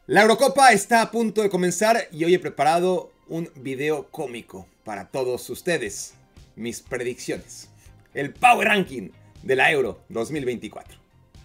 La Eurocopa está a punto de comenzar y hoy he preparado un video cómico para todos ustedes. Mis predicciones. El Power Ranking de la Euro 2024.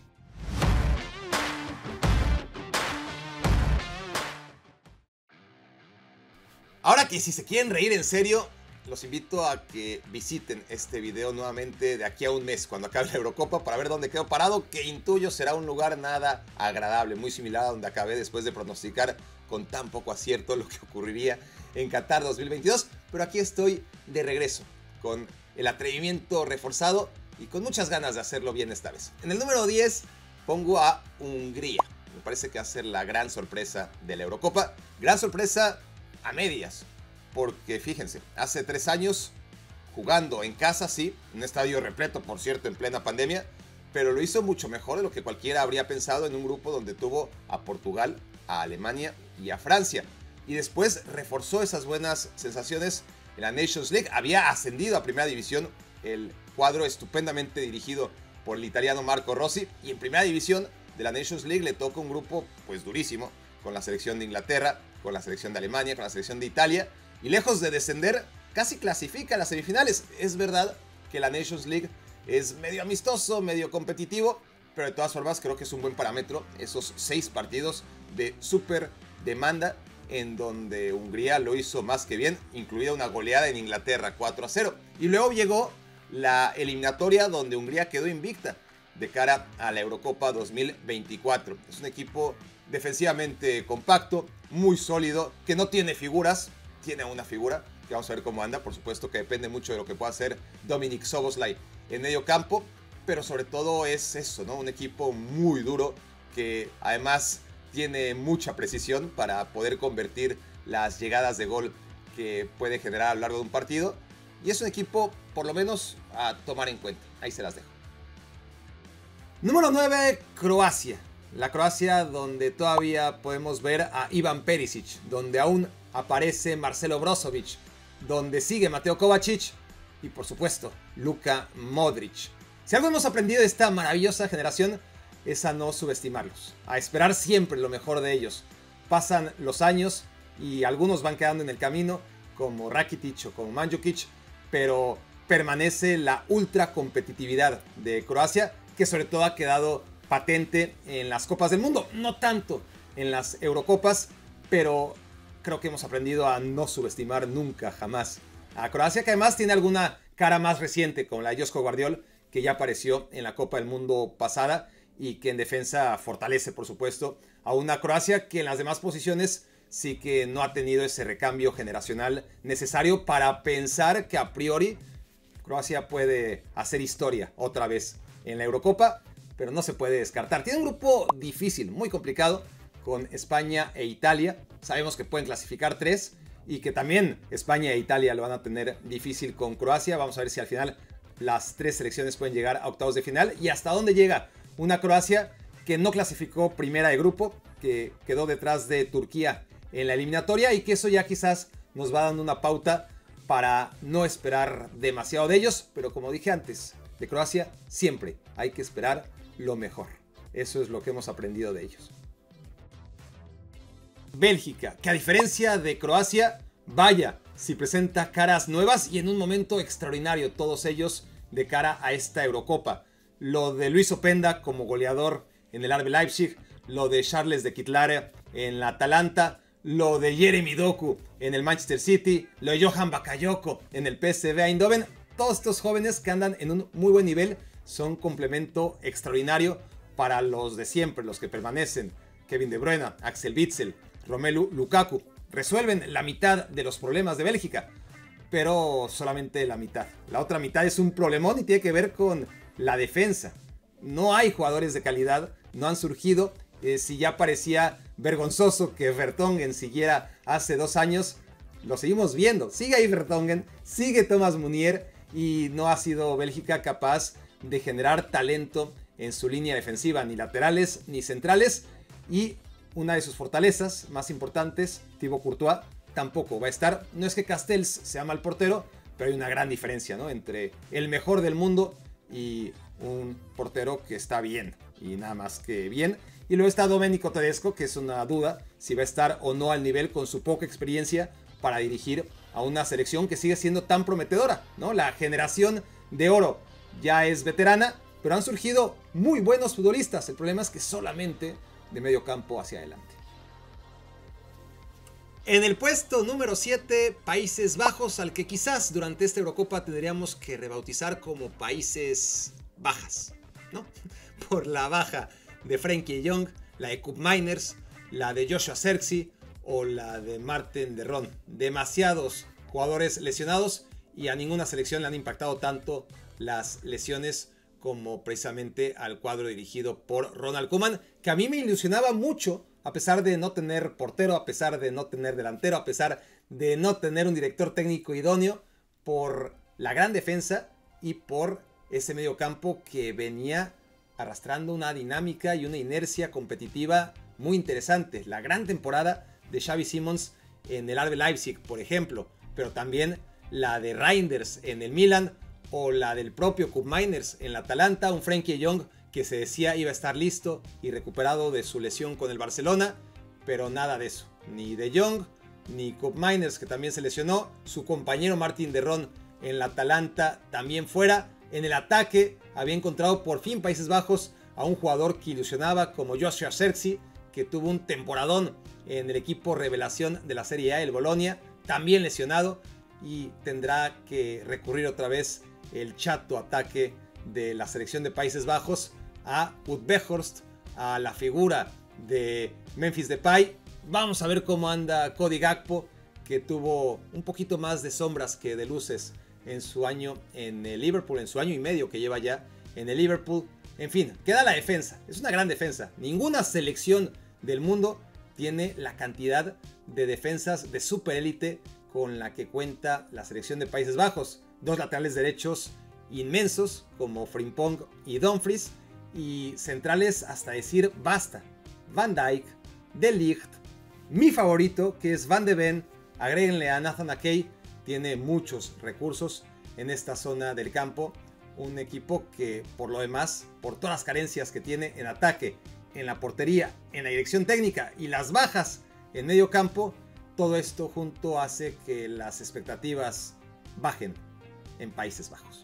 Ahora que si se quieren reír en serio, los invito a que visiten este video nuevamente de aquí a un mes, cuando acabe la Eurocopa, para ver dónde quedo parado, que intuyo será un lugar nada agradable, muy similar a donde acabé después de pronosticar con tan poco acierto lo que ocurriría en Qatar 2022. Pero aquí estoy de regreso, con el atrevimiento reforzado y con muchas ganas de hacerlo bien esta vez. En el número 10 pongo a Hungría. Me parece que va a ser la gran sorpresa de la Eurocopa. Gran sorpresa a medias. Porque fíjense, hace 3 años, jugando en casa, sí, un estadio repleto, por cierto, en plena pandemia, pero lo hizo mucho mejor de lo que cualquiera habría pensado en un grupo donde tuvo a Portugal, a Alemania y a Francia. Y después reforzó esas buenas sensaciones en la Nations League. Había ascendido a Primera División el cuadro estupendamente dirigido por el italiano Marco Rossi. Y en Primera División de la Nations League le toca un grupo pues durísimo, con la selección de Inglaterra, con la selección de Alemania, con la selección de Italia. Y lejos de descender, casi clasifica a las semifinales. Es verdad que la Nations League es medio amistoso, medio competitivo, pero de todas formas creo que es un buen parámetro esos 6 partidos de súper demanda en donde Hungría lo hizo más que bien, incluida una goleada en Inglaterra 4-0. Y luego llegó la eliminatoria donde Hungría quedó invicta de cara a la Eurocopa 2024. Es un equipo defensivamente compacto, muy sólido, que no tiene figuras. Tiene una figura que vamos a ver cómo anda. Por supuesto que depende mucho de lo que pueda hacer Dominik Szoboszlai en medio campo, pero sobre todo es eso, ¿no? Un equipo muy duro que además tiene mucha precisión para poder convertir las llegadas de gol que puede generar a lo largo de un partido. Y es un equipo, por lo menos, a tomar en cuenta. Ahí se las dejo. Número 9, Croacia. La Croacia donde todavía podemos ver a Ivan Perisic, donde aún aparece Marcelo Brozovic, donde sigue Mateo Kovacic y por supuesto Luka Modric. Si algo hemos aprendido de esta maravillosa generación es a no subestimarlos, a esperar siempre lo mejor de ellos. Pasan los años y algunos van quedando en el camino, como Rakitic o como Mandzukic, pero permanece la ultra competitividad de Croacia, que sobre todo ha quedado patente en las Copas del Mundo, no tanto en las Eurocopas, pero creo que hemos aprendido a no subestimar nunca, jamás a Croacia, que además tiene alguna cara más reciente, como la de Joško Gvardiol, que ya apareció en la Copa del Mundo pasada y que en defensa fortalece, por supuesto, a una Croacia que en las demás posiciones sí que no ha tenido ese recambio generacional necesario para pensar que a priori Croacia puede hacer historia otra vez en la Eurocopa, pero no se puede descartar. Tiene un grupo difícil, muy complicado, con España e Italia. Sabemos que pueden clasificar 3 y que también España e Italia lo van a tener difícil con Croacia. Vamos a ver si al final las 3 selecciones pueden llegar a octavos de final y hasta dónde llega una Croacia que no clasificó primera de grupo, que quedó detrás de Turquía en la eliminatoria y que eso ya quizás nos va dando una pauta para no esperar demasiado de ellos, pero como dije antes, de Croacia siempre hay que esperar lo mejor. Eso es lo que hemos aprendido de ellos. Bélgica, que a diferencia de Croacia, vaya, si presenta caras nuevas y en un momento extraordinario, todos ellos de cara a esta Eurocopa. Lo de Luis Openda como goleador en el RB Leipzig, lo de Charles de Ketelaere en la Atalanta, lo de Jeremy Doku en el Manchester City, lo de Johan Bakayoko en el PSV Eindhoven. Todos estos jóvenes que andan en un muy buen nivel son complemento extraordinario para los de siempre, los que permanecen. Kevin De Bruyne, Axel Witsel, Romelu Lukaku resuelven la mitad de los problemas de Bélgica, pero solamente la mitad. La otra mitad es un problemón y tiene que ver con la defensa. No hay jugadores de calidad, no han surgido. Si ya parecía vergonzoso que Vertonghen siguiera hace 2 años, lo seguimos viendo. Sigue ahí Vertonghen, sigue Thomas Meunier y no ha sido Bélgica capaz de generar talento en su línea defensiva, ni laterales ni centrales. Y una de sus fortalezas más importantes, Thibaut Courtois, tampoco va a estar. No es que Castells sea mal portero, pero hay una gran diferencia, ¿no?, entre el mejor del mundo y un portero que está bien, y nada más que bien. Y luego está Domenico Tedesco, que es una duda si va a estar o no al nivel con su poca experiencia para dirigir a una selección que sigue siendo tan prometedora, ¿no? La generación de oro ya es veterana, pero han surgido muy buenos futbolistas. El problema es que solamente de medio campo hacia adelante. En el puesto número 7, Países Bajos, al que quizás durante esta Eurocopa tendríamos que rebautizar como Países Bajas, ¿no? Por la baja de Frenkie de Jong, la de Koop Meiners, la de Joshua Zirkzee o la de Marten de Roon. Demasiados jugadores lesionados y a ninguna selección le han impactado tanto las lesiones como precisamente al cuadro dirigido por Ronald Koeman, que a mí me ilusionaba mucho, a pesar de no tener portero, a pesar de no tener delantero, a pesar de no tener un director técnico idóneo, por la gran defensa y por ese medio campo que venía arrastrando una dinámica y una inercia competitiva muy interesante. La gran temporada de Xavi Simons en el RB Leipzig, por ejemplo, pero también la de Reinders en el Milan o la del propio Koop Meiners en la Atalanta, un Frenkie de Jong que se decía iba a estar listo y recuperado de su lesión con el Barcelona, pero nada de eso, ni de Jong, ni Koop Meiners, que también se lesionó, su compañero Martin de Roon en la Atalanta también fuera. En el ataque había encontrado por fin Países Bajos a un jugador que ilusionaba como Joshua Zirkzee, que tuvo un temporadón en el equipo revelación de la Serie A, el Bolonia, también lesionado, y tendrá que recurrir otra vez el chato ataque de la selección de Países Bajos a Wout Weghorst, a la figura de Memphis Depay. Vamos a ver cómo anda Cody Gakpo, que tuvo un poquito más de sombras que de luces en su año en el Liverpool, en su año y medio que lleva ya en el Liverpool. En fin, queda la defensa, es una gran defensa. Ninguna selección del mundo tiene la cantidad de defensas de superélite con la que cuenta la selección de Países Bajos. Dos laterales derechos inmensos como Frimpong y Dumfries, y centrales hasta decir basta. Van Dijk, De Ligt, mi favorito que es Van de Ven, agréguenle a Nathan Ake. Tiene muchos recursos en esta zona del campo. Un equipo que por lo demás, por todas las carencias que tiene en ataque, en la portería, en la dirección técnica y las bajas en medio campo, todo esto junto hace que las expectativas bajen en Países Bajos.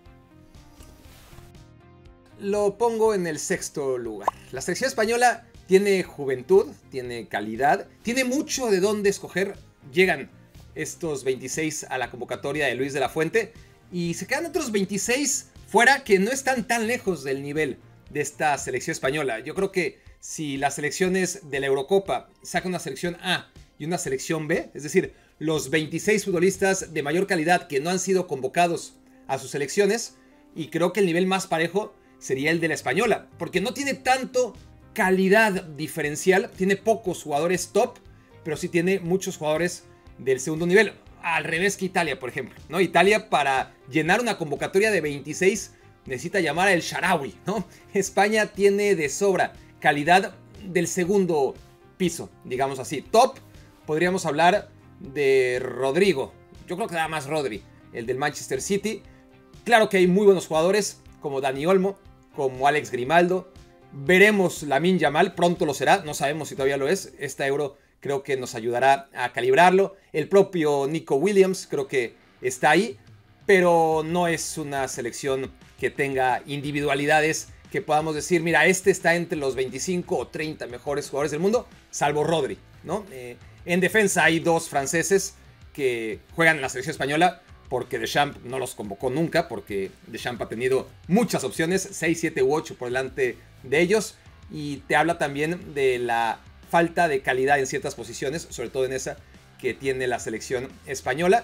Lo pongo en el sexto lugar. La selección española tiene juventud, tiene calidad, tiene mucho de dónde escoger. Llegan estos 26 a la convocatoria de Luis de la Fuente y se quedan otros 26 fuera que no están tan lejos del nivel de esta selección española. Yo creo que si las selecciones de la Eurocopa sacan una selección A y una selección B, es decir, los 26 futbolistas de mayor calidad que no han sido convocados a sus selecciones, y creo que el nivel más parejo sería el de la española, porque no tiene tanto calidad diferencial, tiene pocos jugadores top, pero sí tiene muchos jugadores del segundo nivel, al revés que Italia, por ejemplo, ¿no? Italia, para llenar una convocatoria de 26 necesita llamar a El Shaarawy, ¿no? España tiene de sobra calidad del segundo piso, digamos así. Top, podríamos hablar de Rodrigo, yo creo que nada más Rodri, el del Manchester City. Claro que hay muy buenos jugadores como Dani Olmo, como Alex Grimaldo. Veremos Lamine Yamal, pronto lo será, no sabemos si todavía lo es. Esta Euro creo que nos ayudará a calibrarlo. El propio Nico Williams creo que está ahí, pero no es una selección que tenga individualidades que podamos decir, mira, este está entre los 25 o 30 mejores jugadores del mundo, salvo Rodri, ¿no? En defensa hay dos franceses que juegan en la selección española porque Deschamps no los convocó nunca, porque Deschamps ha tenido muchas opciones, 6, 7 u 8 por delante de ellos, y te habla también de la falta de calidad en ciertas posiciones, sobre todo en esa que tiene la selección española,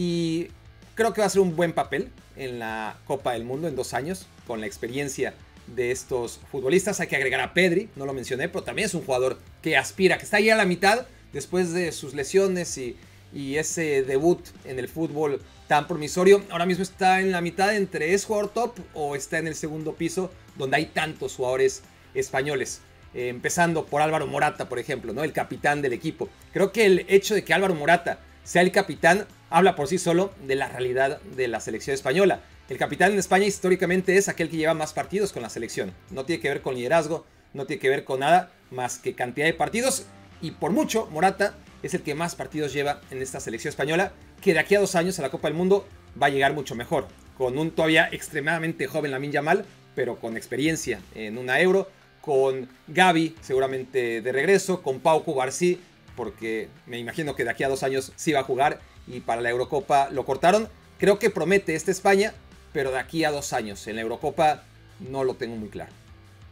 y creo que va a ser un buen papel en la Copa del Mundo en 2 años, con la experiencia de estos futbolistas. Hay que agregar a Pedri, no lo mencioné, pero también es un jugador que aspira, que está ahí a la mitad después de sus lesiones y ese debut en el fútbol tan promisorio. Ahora mismo está en la mitad entre es jugador top o está en el segundo piso donde hay tantos jugadores españoles. Empezando por Álvaro Morata, por ejemplo, ¿no? El capitán del equipo. Creo que el hecho de que Álvaro Morata sea el capitán habla por sí solo de la realidad de la selección española. El capitán en España históricamente es aquel que lleva más partidos con la selección. No tiene que ver con liderazgo, no tiene que ver con nada más que cantidad de partidos. Y por mucho, Morata es el que más partidos lleva en esta selección española, que de aquí a 2 años a la Copa del Mundo va a llegar mucho mejor. Con un todavía extremadamente joven Lamine Yamal, pero con experiencia en una Euro. Con Gavi seguramente de regreso, con Pau Cubarsí, porque me imagino que de aquí a 2 años sí va a jugar y para la Eurocopa lo cortaron. Creo que promete esta España, pero de aquí a 2 años en la Eurocopa no lo tengo muy claro.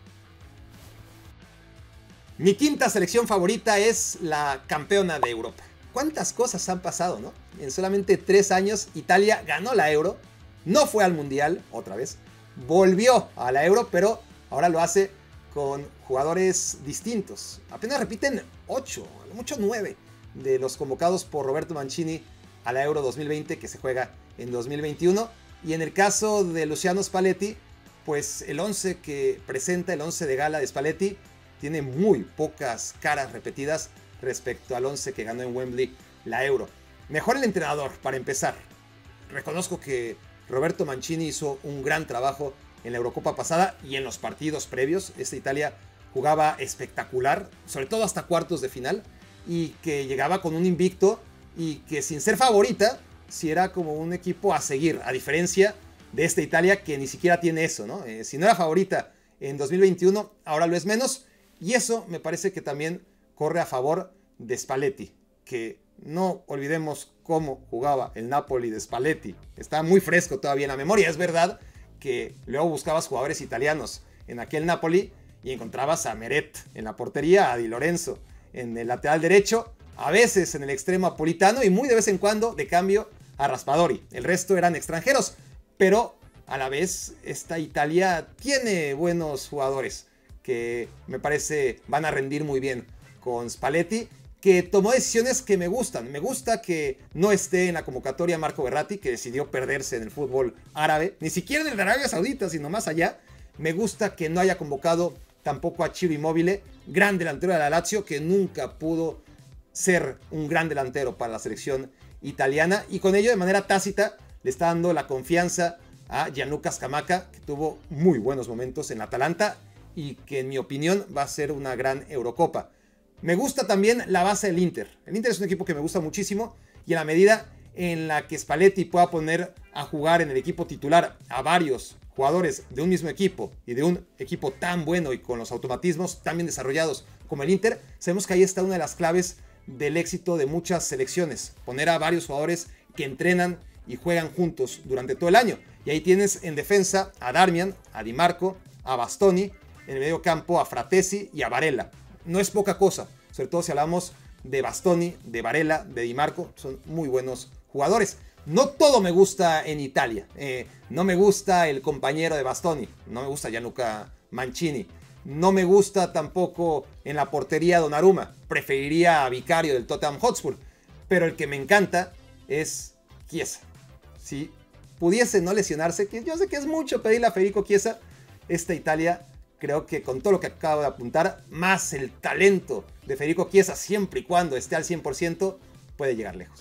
Mi quinta selección favorita es la campeona de Europa. ¿Cuántas cosas han pasado, no? En solamente 3 años Italia ganó la Euro, no fue al Mundial otra vez, volvió a la Euro, pero ahora lo hace con jugadores distintos. Apenas repiten 8, a lo mucho 9 de los convocados por Roberto Mancini a la Euro 2020 que se juega en 2021. Y en el caso de Luciano Spalletti, pues el 11 que presenta, el 11 de gala de Spalletti, tiene muy pocas caras repetidas respecto al 11 que ganó en Wembley la Euro. Mejor el entrenador, para empezar. Reconozco que Roberto Mancini hizo un gran trabajo en la Eurocopa pasada y en los partidos previos. Esta Italia jugaba espectacular, sobre todo hasta cuartos de final, y que llegaba con un invicto y que sin ser favorita, sí era como un equipo a seguir, a diferencia de esta Italia que ni siquiera tiene eso, ¿no? Si no era favorita en 2021, ahora lo es menos, y eso me parece que también corre a favor de Spalletti, que no olvidemos cómo jugaba el Napoli de Spalletti. Está muy fresco todavía en la memoria. Es verdad que luego buscabas jugadores italianos en aquel Napoli y encontrabas a Meret en la portería, a Di Lorenzo en el lateral derecho, a veces en el extremo a Politano y muy de vez en cuando, de cambio, a Raspadori. El resto eran extranjeros, pero a la vez esta Italia tiene buenos jugadores que me parece van a rendir muy bien con Spalletti, que tomó decisiones que me gustan. Me gusta que no esté en la convocatoria Marco Verratti, que decidió perderse en el fútbol árabe, ni siquiera en el de Arabia Saudita, sino más allá. Me gusta que no haya convocado tampoco a Ciro Immobile, gran delantero de la Lazio, que nunca pudo ser un gran delantero para la selección italiana, y con ello de manera tácita le está dando la confianza a Gianluca Scamacca, que tuvo muy buenos momentos en Atalanta y que en mi opinión va a ser una gran Eurocopa. Me gusta también la base del Inter. El Inter es un equipo que me gusta muchísimo y en la medida en la que Spalletti pueda poner a jugar en el equipo titular a varios jugadores de un mismo equipo y de un equipo tan bueno y con los automatismos tan bien desarrollados como el Inter, sabemos que ahí está una de las claves del éxito de muchas selecciones. Poner a varios jugadores que entrenan y juegan juntos durante todo el año. Y ahí tienes en defensa a Darmian, a Di Marco, a Bastoni, en el medio campo a Fratesi y a Varela. No es poca cosa, sobre todo si hablamos de Bastoni, de Varela, de Di Marco, son muy buenos jugadores. No todo me gusta en Italia, no me gusta el compañero de Bastoni, no me gusta Gianluca Mancini, no me gusta tampoco en la portería Donnarumma, preferiría a Vicario del Tottenham Hotspur, pero el que me encanta es Chiesa. Si pudiese no lesionarse, que yo sé que es mucho pedirle a Federico Chiesa, esta Italia creo que con todo lo que acabo de apuntar, más el talento de Federico Chiesa, siempre y cuando esté al 100%, puede llegar lejos.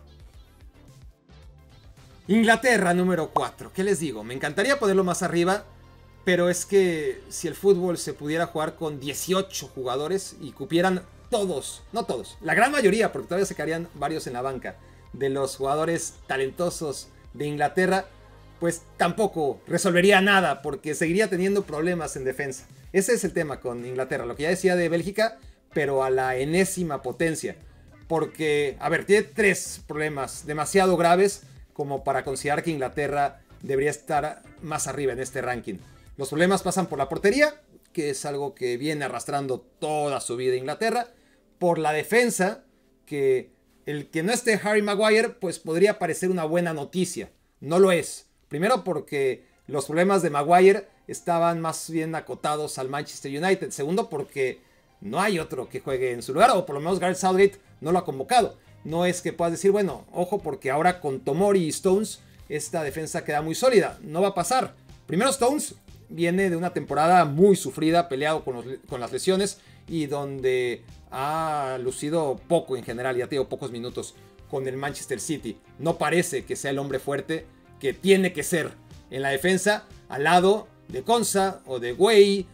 Inglaterra número 4. ¿Qué les digo? Me encantaría ponerlo más arriba, pero es que si el fútbol se pudiera jugar con 18 jugadores y cupieran todos, no todos, la gran mayoría, porque todavía se quedarían varios en la banca, de los jugadores talentosos de Inglaterra, pues tampoco resolvería nada porque seguiría teniendo problemas en defensa. Ese es el tema con Inglaterra, lo que ya decía de Bélgica, pero a la enésima potencia. Porque, a ver, tiene 3 problemas demasiado graves como para considerar que Inglaterra debería estar más arriba en este ranking. Los problemas pasan por la portería, que es algo que viene arrastrando toda su vida Inglaterra, por la defensa, que el que no esté Harry Maguire, pues podría parecer una buena noticia. No lo es. Primero porque los problemas de Maguire estaban más bien acotados al Manchester United. Segundo porque no hay otro que juegue en su lugar, o por lo menos Gareth Southgate no lo ha convocado. No es que puedas decir, bueno, ojo, porque ahora con Tomori y Stones esta defensa queda muy sólida. No va a pasar. Primero, Stones viene de una temporada muy sufrida, peleado con las lesiones y donde ha lucido poco en general, ya te digo, pocos minutos con el Manchester City. No parece que sea el hombre fuerte que tiene que ser en la defensa, al lado de Konsa o de Gueye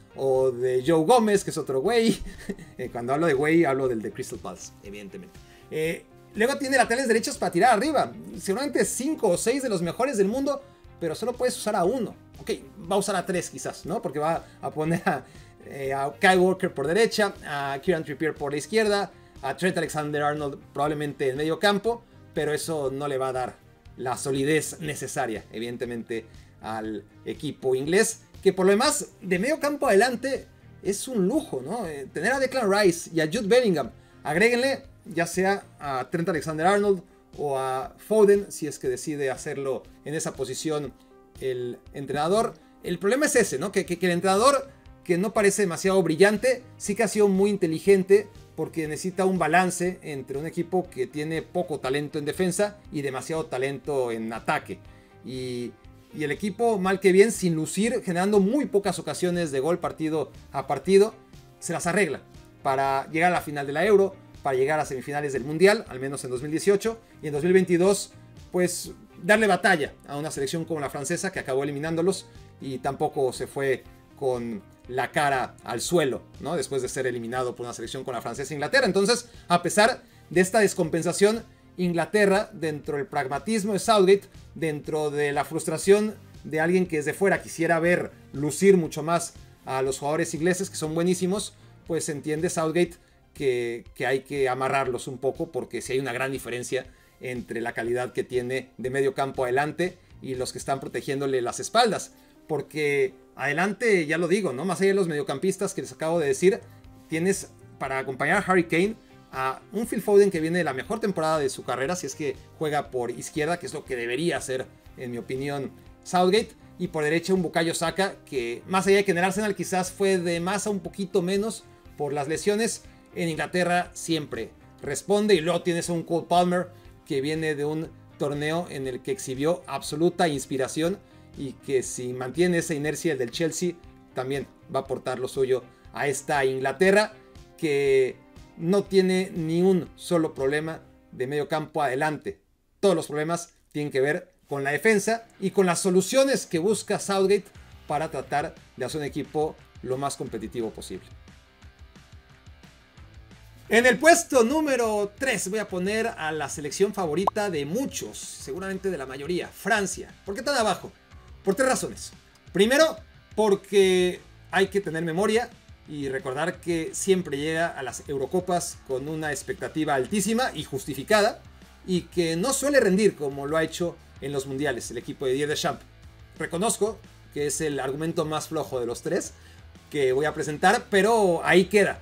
o de Joe Gómez, que es otro güey. Cuando hablo de güey, hablo del de Crystal Palace, evidentemente. Luego tiene laterales derechos para tirar arriba. Seguramente 5 o 6 de los mejores del mundo, pero solo puedes usar a uno. Ok, va a usar a 3 quizás, ¿no? Porque va a poner a Kyle Walker por derecha, a Kieran Trippier por la izquierda, a Trent Alexander-Arnold probablemente en medio campo, pero eso no le va a dar la solidez necesaria, evidentemente, al equipo inglés, que por lo demás, de medio campo adelante, es un lujo, ¿no? Tener a Declan Rice y a Jude Bellingham, agréguenle ya sea a Trent Alexander-Arnold o a Foden, si es que decide hacerlo en esa posición el entrenador. El problema es ese, ¿no? Que el entrenador, que no parece demasiado brillante, sí que ha sido muy inteligente, porque necesita un balance entre un equipo que tiene poco talento en defensa y demasiado talento en ataque. Y el equipo, mal que bien, sin lucir, generando muy pocas ocasiones de gol partido a partido, se las arregla para llegar a la final de la Euro, para llegar a semifinales del Mundial, al menos en 2018, y en 2022, pues darle batalla a una selección como la francesa, que acabó eliminándolos y tampoco se fue con la cara al suelo, ¿no? Después de ser eliminado por una selección con la francesa e Inglaterra. Entonces, a pesar de esta descompensación, Inglaterra, dentro del pragmatismo de Southgate, dentro de la frustración de alguien que desde fuera quisiera ver lucir mucho más a los jugadores ingleses, que son buenísimos, pues entiende Southgate que hay que amarrarlos un poco, porque sí hay una gran diferencia entre la calidad que tiene de medio campo adelante y los que están protegiéndole las espaldas. Porque adelante, ya lo digo, ¿no? Más allá de los mediocampistas que les acabo de decir, tienes para acompañar a Harry Kane a un Phil Foden que viene de la mejor temporada de su carrera, si es que juega por izquierda, que es lo que debería hacer, en mi opinión, Southgate. Y por derecha un Bukayo Saka, que más allá de que en el Arsenal quizás fue de más a un poquito menos por las lesiones, en Inglaterra siempre responde. Y luego tienes a un Cole Palmer que viene de un torneo en el que exhibió absoluta inspiración, y que si mantiene esa inercia el del Chelsea, también va a aportar lo suyo a esta Inglaterra, que no tiene ni un solo problema de medio campo adelante. Todos los problemas tienen que ver con la defensa y con las soluciones que busca Southgate para tratar de hacer un equipo lo más competitivo posible. En el puesto número 3 voy a poner a la selección favorita de muchos, seguramente de la mayoría, Francia. ¿Por qué tan abajo? Por 3 razones. Primero, porque hay que tener memoria y recordar que siempre llega a las Eurocopas con una expectativa altísima y justificada, y que no suele rendir como lo ha hecho en los mundiales el equipo de Didier Deschamps. Reconozco que es el argumento más flojo de los 3 que voy a presentar, pero ahí queda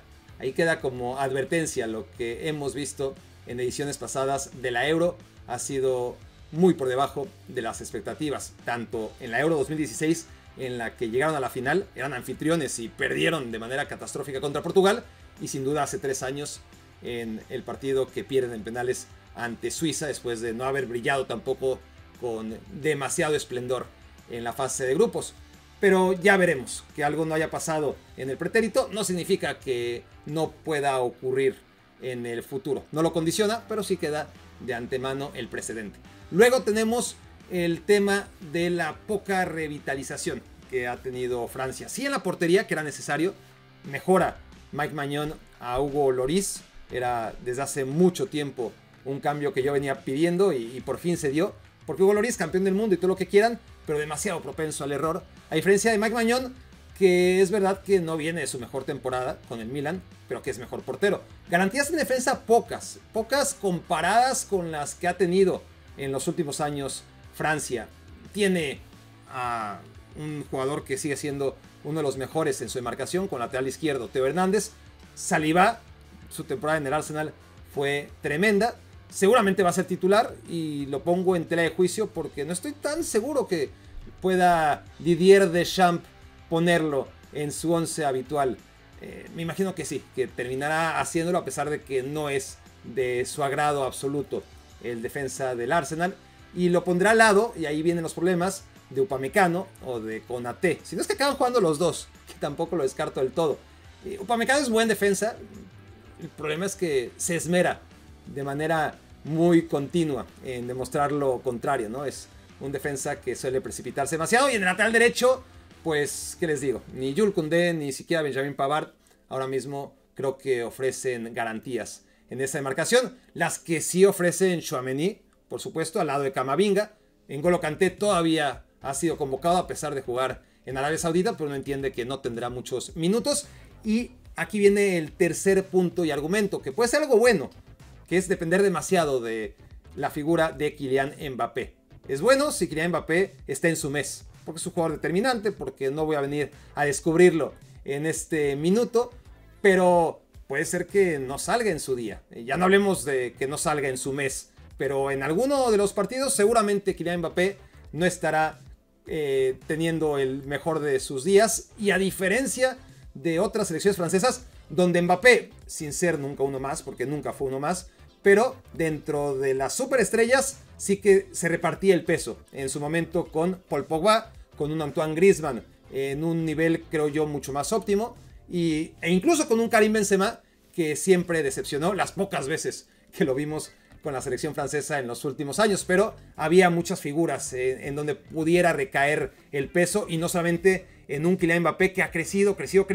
como advertencia. Lo que hemos visto en ediciones pasadas de la Euro ha sido muy por debajo de las expectativas, tanto en la Euro 2016, en la que llegaron a la final, eran anfitriones y perdieron de manera catastrófica contra Portugal, y sin duda hace 3 años en el partido que pierden en penales ante Suiza, después de no haber brillado tampoco con demasiado esplendor en la fase de grupos. Pero ya veremos. Que algo no haya pasado en el pretérito no significa que no pueda ocurrir en el futuro. No lo condiciona, pero sí queda de antemano el precedente. Luego tenemos el tema de la poca revitalización que ha tenido Francia. Sí, en la portería, que era necesario, mejora Mike Maignan a Hugo Lloris. Era desde hace mucho tiempo un cambio que yo venía pidiendo y por fin se dio. Porque Hugo Lloris, campeón del mundo y todo lo que quieran, pero demasiado propenso al error. A diferencia de Mike Maignan, que es verdad que no viene de su mejor temporada con el Milan, pero que es mejor portero. Garantías en defensa pocas comparadas con las que ha tenido en los últimos años Francia. Tiene a un jugador que sigue siendo uno de los mejores en su demarcación, con lateral izquierdo Theo Hernández. Saliba, su temporada en el Arsenal fue tremenda. Seguramente va a ser titular y lo pongo en tela de juicio porque no estoy tan seguro que pueda Didier Deschamps ponerlo en su 11 habitual. Me imagino que sí, que terminará haciéndolo, a pesar de que no es de su agrado absoluto el defensa del Arsenal, y lo pondrá al lado, y ahí vienen los problemas, de Upamecano o de Konaté. Si no es que acaban jugando los dos, que tampoco lo descarto del todo. Upamecano es buen defensa, el problema es que se esmera de manera muy continua en demostrar lo contrario, ¿no? Es un defensa que suele precipitarse demasiado. Y en el lateral derecho, pues, ¿qué les digo? Ni Jules Koundé, ni siquiera Benjamin Pavard ahora mismo creo que ofrecen garantías en esa demarcación. Las que sí ofrecen Tchouaméni, por supuesto, al lado de Camavinga. N'Golo Kanté todavía ha sido convocado a pesar de jugar en Arabia Saudita, pero uno entiende que no tendrá muchos minutos. Y aquí viene el tercer punto y argumento, que puede ser algo bueno, que es depender demasiado de la figura de Kylian Mbappé. Es bueno si Kylian Mbappé está en su mes, porque es un jugador determinante, porque no voy a venir a descubrirlo en este minuto, pero puede ser que no salga en su día. Ya no hablemos de que no salga en su mes, pero en alguno de los partidos seguramente Kylian Mbappé no estará teniendo el mejor de sus días. Y a diferencia de otras selecciones francesas, donde Mbappé, sin ser nunca uno más, porque nunca fue uno más, pero dentro de las superestrellas sí que se repartía el peso. En su momento con Paul Pogba, con un Antoine Griezmann en un nivel, creo yo, mucho más óptimo. E incluso con un Karim Benzema que siempre decepcionó las pocas veces que lo vimos con la selección francesa en los últimos años, pero había muchas figuras en donde pudiera recaer el peso, y no solamente en un Kylian Mbappé que ha crecido,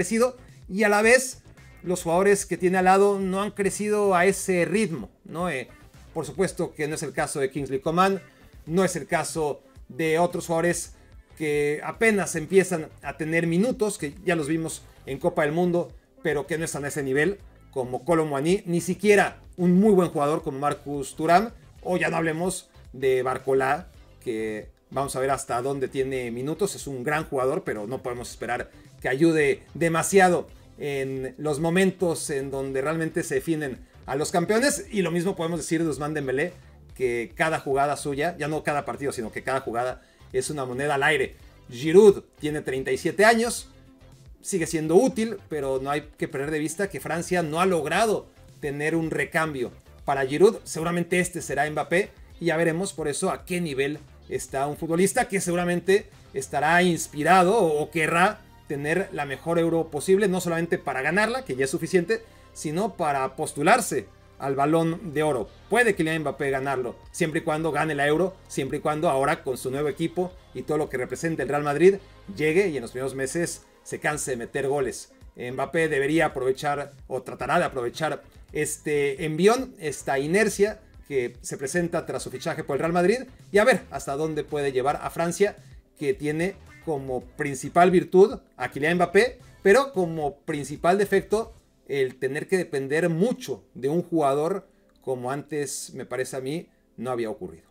y a la vez los jugadores que tiene al lado no han crecido a ese ritmo, ¿no? Por supuesto que no es el caso de Kingsley Coman, no es el caso de otros jugadores que apenas empiezan a tener minutos, que ya los vimos en Copa del Mundo, pero que no están a ese nivel, como Kolo Muani, ni siquiera un muy buen jugador como Marcus Thuram, o ya no hablemos de Barcola, que vamos a ver hasta dónde tiene minutos. Es un gran jugador, pero no podemos esperar que ayude demasiado en los momentos en donde realmente se definen a los campeones. Y lo mismo podemos decir de Ousmane Dembélé, que cada jugada suya, ya no cada partido, sino que cada jugada es una moneda al aire. Giroud tiene 37 años, sigue siendo útil, pero no hay que perder de vista que Francia no ha logrado tener un recambio para Giroud. Seguramente este será Mbappé, y ya veremos por eso a qué nivel está un futbolista que seguramente estará inspirado o querrá tener la mejor Euro posible, no solamente para ganarla, que ya es suficiente, sino para postularse al Balón de Oro. Puede Kylian Mbappé ganarlo, siempre y cuando gane la Euro, siempre y cuando ahora con su nuevo equipo y todo lo que representa el Real Madrid llegue y en los primeros meses se canse de meter goles. Mbappé debería aprovechar, o tratará de aprovechar, este envión, esta inercia que se presenta tras su fichaje por el Real Madrid, y a ver hasta dónde puede llevar a Francia, que tiene como principal virtud a Kylian Mbappé, pero como principal defecto el tener que depender mucho de un jugador, como antes, me parece a mí, no había ocurrido.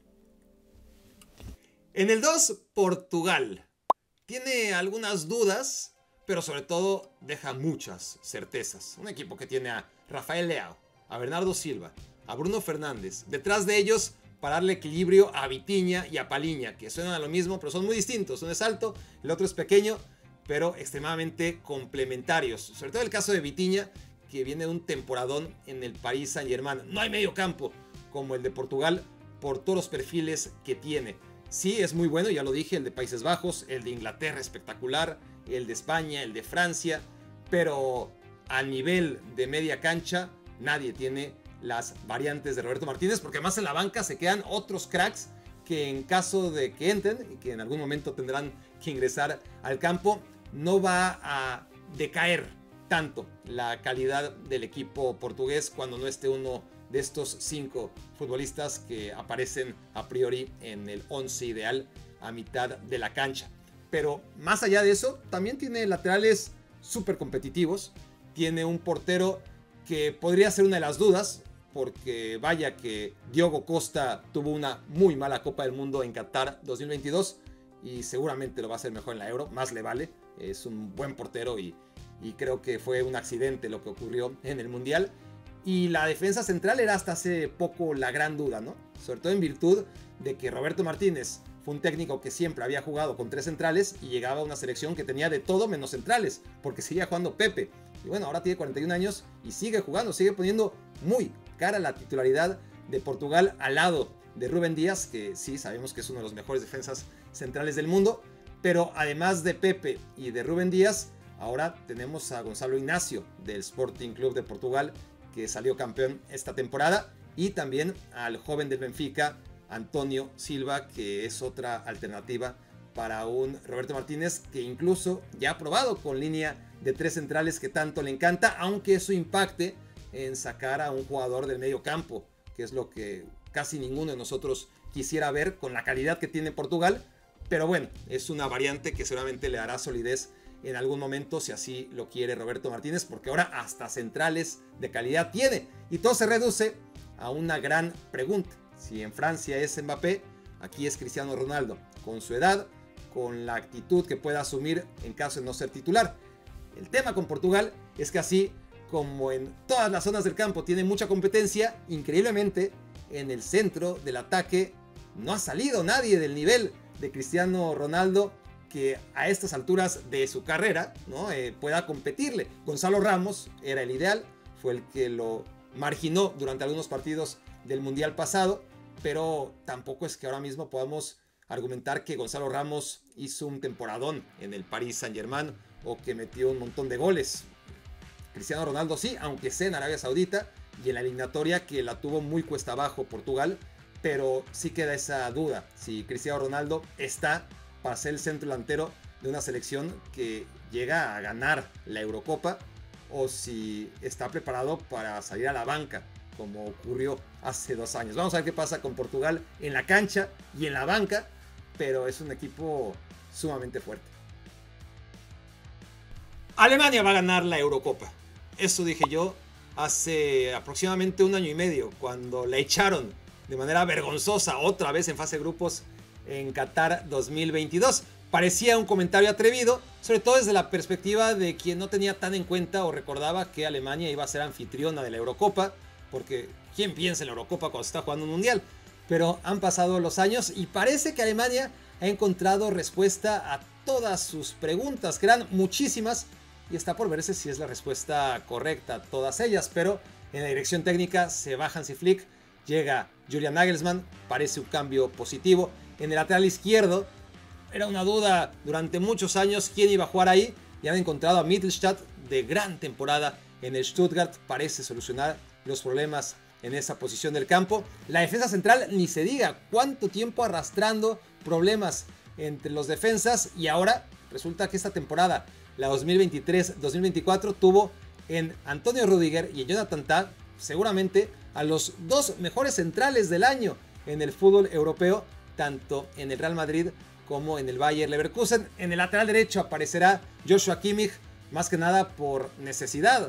En el 2, Portugal. Tiene algunas dudas, pero sobre todo deja muchas certezas. Un equipo que tiene a Rafael Leao, a Bernardo Silva, a Bruno Fernández. Detrás de ellos, para darle equilibrio a Vitinha y a Palhinha, que suenan a lo mismo, pero son muy distintos. Uno es alto, el otro es pequeño, pero extremadamente complementarios. Sobre todo el caso de Vitinha, que viene de un temporadón en el Paris Saint-Germain. No hay medio campo como el de Portugal por todos los perfiles que tiene. Sí, es muy bueno, ya lo dije, el de Países Bajos, el de Inglaterra espectacular, el de España, el de Francia, pero a nivel de media cancha nadie tiene las variantes de Roberto Martínez, porque además en la banca se quedan otros cracks que en caso de que entren y que en algún momento tendrán que ingresar al campo, no va a decaer tanto la calidad del equipo portugués cuando no esté uno de estos 5 futbolistas que aparecen a priori en el 11 ideal a mitad de la cancha. Pero más allá de eso, también tiene laterales súper competitivos. Tiene un portero que podría ser una de las dudas, porque vaya que Diogo Costa tuvo una muy mala Copa del Mundo en Qatar 2022 y seguramente lo va a hacer mejor en la Euro, más le vale. Es un buen portero y creo que fue un accidente lo que ocurrió en el Mundial. Y la defensa central era hasta hace poco la gran duda, ¿no? Sobre todo en virtud de que Roberto Martínez fue un técnico que siempre había jugado con 3 centrales y llegaba a una selección que tenía de todo menos centrales, porque seguía jugando Pepe. Y bueno, ahora tiene 41 años y sigue jugando, sigue poniendo muy cara la titularidad de Portugal al lado de Rúben Díaz, que sí, sabemos que es uno de los mejores defensas centrales del mundo, pero además de Pepe y de Rúben Díaz, ahora tenemos a Gonzalo Ignacio del Sporting Club de Portugal, que salió campeón esta temporada, y también al joven del Benfica, Antonio Silva, que es otra alternativa para un Roberto Martínez que incluso ya ha probado con línea de 3 centrales que tanto le encanta, aunque eso impacte en sacar a un jugador del medio campo, que es lo que casi ninguno de nosotros quisiera ver con la calidad que tiene Portugal. Pero bueno, es una variante que seguramente le dará solidez en algún momento si así lo quiere Roberto Martínez, porque ahora hasta centrales de calidad tiene. Y todo se reduce a una gran pregunta. Si en Francia es Mbappé, aquí es Cristiano Ronaldo, con su edad, con la actitud que pueda asumir en caso de no ser titular. El tema con Portugal es que así como en todas las zonas del campo tiene mucha competencia, increíblemente en el centro del ataque no ha salido nadie del nivel de Cristiano Ronaldo que a estas alturas de su carrera, ¿no? Pueda competirle. Gonzalo Ramos era el ideal, fue el que lo marginó durante algunos partidos del Mundial pasado, pero tampoco es que ahora mismo podamos argumentar que Gonzalo Ramos hizo un temporadón en el Paris Saint-Germain o que metió un montón de goles. Cristiano Ronaldo sí, aunque sea en Arabia Saudita y en la eliminatoria que la tuvo muy cuesta abajo Portugal, pero sí queda esa duda si Cristiano Ronaldo está para ser el centro delantero de una selección que llega a ganar la Eurocopa o si está preparado para salir a la banca como ocurrió hace 2 años. Vamos a ver qué pasa con Portugal en la cancha y en la banca, pero es un equipo sumamente fuerte. Alemania va a ganar la Eurocopa. Eso dije yo hace aproximadamente 1 año y medio, cuando la echaron de manera vergonzosa otra vez en fase de grupos en Qatar 2022. Parecía un comentario atrevido, sobre todo desde la perspectiva de quien no tenía tan en cuenta o recordaba que Alemania iba a ser anfitriona de la Eurocopa, porque ¿quién piensa en la Eurocopa cuando se está jugando un mundial? Pero han pasado los años y parece que Alemania ha encontrado respuesta a todas sus preguntas, que eran muchísimas, y está por verse si es la respuesta correcta a todas ellas. Pero en la dirección técnica se va Hansi Flick, llega Julian Nagelsmann, parece un cambio positivo. En el lateral izquierdo era una duda durante muchos años quién iba a jugar ahí, y han encontrado a Mittelstadt, de gran temporada en el Stuttgart, parece solucionar los problemas en esa posición del campo. La defensa central, ni se diga, cuánto tiempo arrastrando problemas entre los defensas, y ahora resulta que esta temporada, la 2023-2024, tuvo en Antonio Rüdiger y en Jonathan Tah seguramente a los 2 mejores centrales del año en el fútbol europeo, tanto en el Real Madrid como en el Bayer Leverkusen. En el lateral derecho aparecerá Joshua Kimmich, más que nada por necesidad,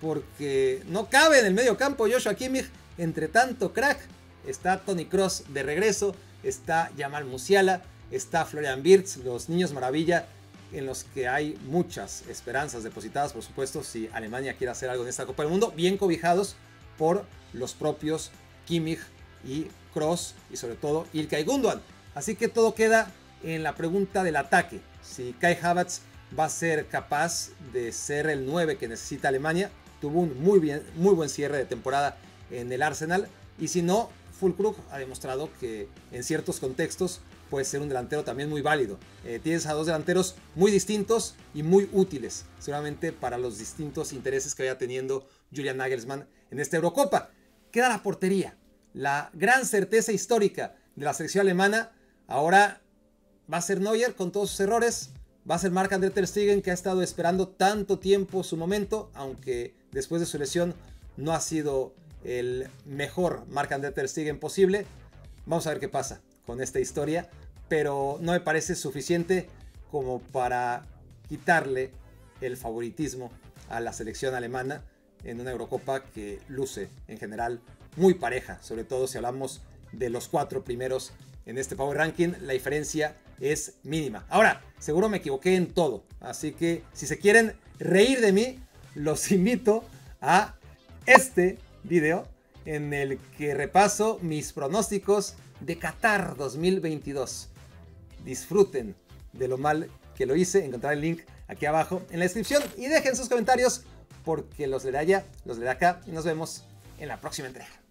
porque no cabe en el medio campo Joshua Kimmich entre tanto crack. Está Toni Kroos de regreso, está Jamal Musiala, está Florian Wirtz, los niños maravilla, en los que hay muchas esperanzas depositadas, por supuesto, si Alemania quiere hacer algo en esta Copa del Mundo, bien cobijados por los propios Kimmich y Kroos y sobre todo Ilkay Gundogan. Así que todo queda en la pregunta del ataque. Si Kai Havertz va a ser capaz de ser el 9 que necesita Alemania. Tuvo un muy buen cierre de temporada en el Arsenal. Y si no, Füllkrug ha demostrado que en ciertos contextos puede ser un delantero también muy válido. Tienes a 2 delanteros muy distintos y muy útiles, seguramente para los distintos intereses que vaya teniendo Julian Nagelsmann en esta Eurocopa. Queda la portería, la gran certeza histórica de la selección alemana. Ahora va a ser Neuer con todos sus errores, va a ser Marc-André ter Stegen, que ha estado esperando tanto tiempo su momento, aunque después de su lesión no ha sido el mejor Marc-André ter Stegen posible. Vamos a ver qué pasa con esta historia, pero no me parece suficiente como para quitarle el favoritismo a la selección alemana en una Eurocopa que luce en general muy pareja, sobre todo si hablamos de los 4 primeros en este Power Ranking. La diferencia es mínima. Ahora, seguro me equivoqué en todo, así que si se quieren reír de mí, los invito a este video en el que repaso mis pronósticos de Qatar 2022. Disfruten de lo mal que lo hice. Encontrar el link aquí abajo en la descripción y dejen sus comentarios porque los leeré allá, los leeré acá y nos vemos en la próxima entrega.